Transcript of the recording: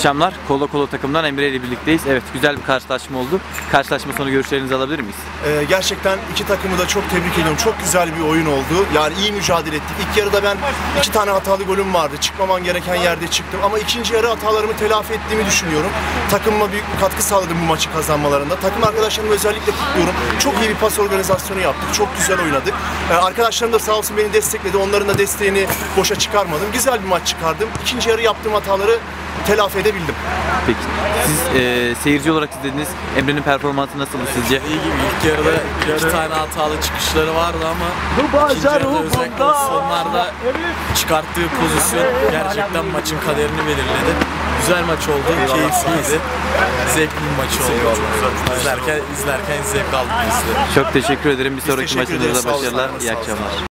akşamlar. Kolo Kolo takımdan Emre ile birlikteyiz. Evet, güzel bir karşılaşma oldu. Karşılaşma sonu görüşlerinizi alabilir miyiz? Gerçekten iki takımı da çok tebrik ediyorum. Çok güzel bir oyun oldu. Yani iyi mücadele ettik. İlk yarıda ben 2 tane hatalı golüm vardı. Çıkmamam gereken yerde çıktım. Ama ikinci yarı hatalarımı telafi ettiğimi düşünüyorum. Takımıma büyük bir katkı sağladım bu maçı kazanmalarında. Takım arkadaşlarımı özellikle kutluyorum. Çok iyi bir pas organizasyonu yaptık. Çok güzel oynadık. Arkadaşlarım da sağ olsun beni destekledi. Onların da desteğini boşa çıkarmadım. Güzel bir maç çıkardım. İkinci yarı yaptığım hataları telafi edebildim. Peki, siz seyirci olarak izlediniz. Emre'nin performansı nasıldı sizce? İyi gibi. İlk yarıda 2 tane hatalı çıkışları vardı ama ikinci yarıda özellikle sonlarda çıkarttığı pozisyon gerçekten maçın kaderini belirledi. Güzel maç oldu, keyifliydi. Zevkli bir maç oldu. İzlerken zevk aldık biz de. Çok teşekkür ederim. Bir sonraki teşekkür ederiz. maçınızda Sağ olun, başarılar. sağ olun, İyi sağ olun. akşamlar.